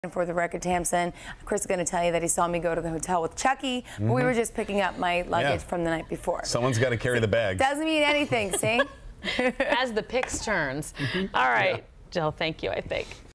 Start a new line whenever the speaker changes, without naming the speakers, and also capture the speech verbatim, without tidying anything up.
For the record, Tamsin, Chris is going to tell you that he saw me go to the hotel with Chucky, but mm-hmm. we were just picking up my luggage yeah. from the night before.
Someone's got to carry the bag.
Doesn't mean anything, see?
As the picks turns. Mm-hmm. All right, yeah. Jill, thank you, I think.